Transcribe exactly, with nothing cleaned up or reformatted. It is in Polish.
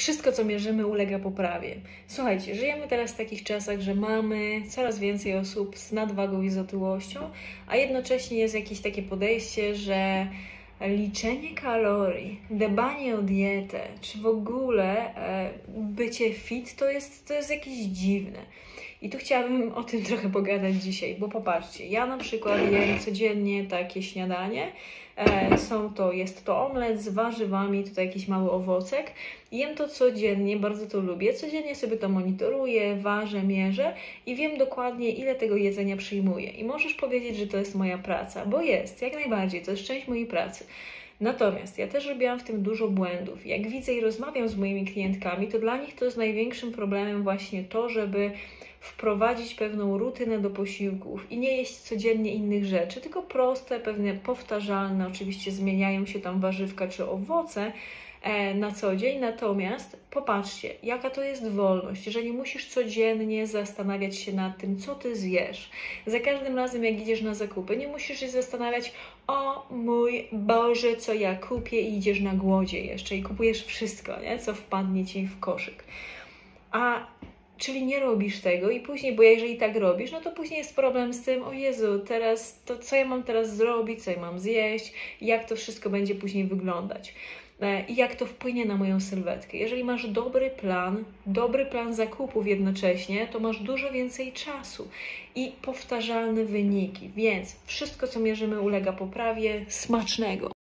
Wszystko, co mierzymy, ulega poprawie. Słuchajcie, żyjemy teraz w takich czasach, że mamy coraz więcej osób z nadwagą i z otyłością, a jednocześnie jest jakieś takie podejście, że liczenie kalorii, dbanie o dietę, czy w ogóle e, bycie fit to jest, to jest jakieś dziwne. I tu chciałabym o tym trochę pogadać dzisiaj, bo popatrzcie, ja na przykład jem codziennie takie śniadanie. E, są to, jest to omlet z warzywami, tutaj jakiś mały owocek. Jem to codziennie, bardzo to lubię. Codziennie sobie to monitoruję, ważę, mierzę i wiem dokładnie, ile tego jedzenia przyjmuję. I możesz powiedzieć, że to jest moja praca, bo jest, jak najbardziej, to jest część mojej pracy. Natomiast ja też robiłam w tym dużo błędów. Jak widzę i rozmawiam z moimi klientkami, to dla nich to jest największym problemem właśnie to, żeby wprowadzić pewną rutynę do posiłków i nie jeść codziennie innych rzeczy, tylko proste, pewne powtarzalne, oczywiście zmieniają się tam warzywka czy owoce e, na co dzień, natomiast popatrzcie, jaka to jest wolność, że nie musisz codziennie zastanawiać się nad tym, co ty zjesz. Za każdym razem, jak idziesz na zakupy, nie musisz się zastanawiać, o mój Boże, co ja kupię i idziesz na głodzie jeszcze i kupujesz wszystko, nie? Co wpadnie ci w koszyk. A Czyli nie robisz tego i później, bo jeżeli tak robisz, no to później jest problem z tym, o Jezu, teraz to co ja mam teraz zrobić, co ja mam zjeść, jak to wszystko będzie później wyglądać i jak to wpłynie na moją sylwetkę. Jeżeli masz dobry plan, dobry plan zakupów jednocześnie, to masz dużo więcej czasu i powtarzalne wyniki, więc wszystko, co mierzymy, ulega poprawie. Smacznego!